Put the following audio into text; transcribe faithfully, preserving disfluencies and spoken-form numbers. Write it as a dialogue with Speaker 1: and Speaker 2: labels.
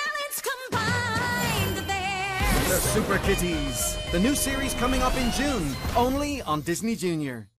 Speaker 1: talents combined there.
Speaker 2: The SuperKitties, the new series coming up in June, only on Disney Junior.